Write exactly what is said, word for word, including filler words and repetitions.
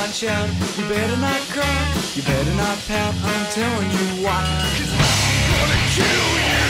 not shout, you better not cry, you better not pout, I'm telling you why. 'Cause I'm gonna kill you.